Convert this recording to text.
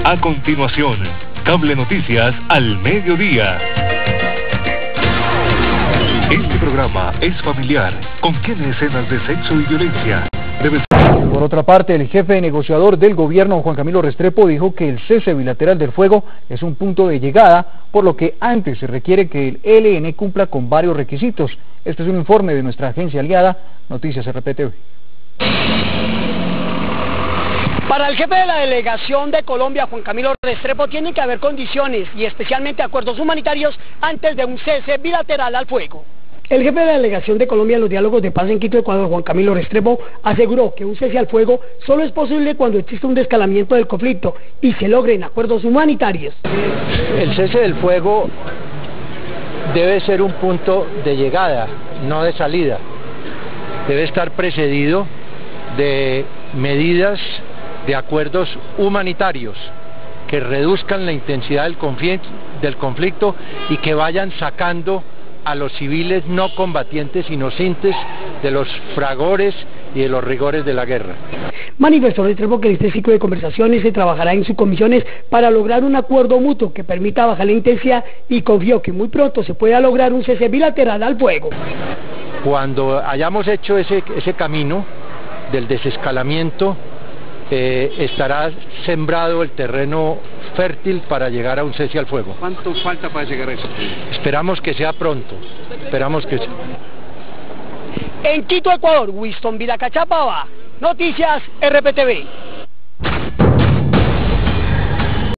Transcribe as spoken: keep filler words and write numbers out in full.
A continuación, Cable Noticias al mediodía. Este programa es familiar, contiene escenas de sexo y violencia. Debe... Por otra parte, el jefe negociador del gobierno, Juan Camilo Restrepo, dijo que el cese bilateral del fuego es un punto de llegada, por lo que antes se requiere que el E L N cumpla con varios requisitos. Este es un informe de nuestra agencia aliada, Noticias R P T V. Para el jefe de la delegación de Colombia, Juan Camilo Restrepo, tienen que haber condiciones y especialmente acuerdos humanitarios antes de un cese bilateral al fuego. El jefe de la delegación de Colombia en los diálogos de paz en Quito, Ecuador, Juan Camilo Restrepo, aseguró que un cese al fuego solo es posible cuando existe un descalamiento del conflicto y se logren acuerdos humanitarios. El cese del fuego debe ser un punto de llegada, no de salida. Debe estar precedido de medidas de acuerdos humanitarios que reduzcan la intensidad del conflicto, del conflicto y que vayan sacando a los civiles no combatientes inocentes de los fragores y de los rigores de la guerra. Manifestó Restrepo que en este ciclo de conversaciones se trabajará en subcomisiones para lograr un acuerdo mutuo que permita bajar la intensidad y confió que muy pronto se pueda lograr un cese bilateral al fuego. Cuando hayamos hecho ese, ese camino del desescalamiento, Eh, estará sembrado el terreno fértil para llegar a un cese al fuego. ¿Cuánto falta para llegar a eso? Esperamos que sea pronto, esperamos que sea. En Quito, Ecuador, Winston Vidacachapaba, Noticias R P T V.